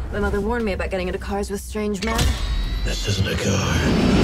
My mother warned me about getting into cars with strange men. This isn't a car.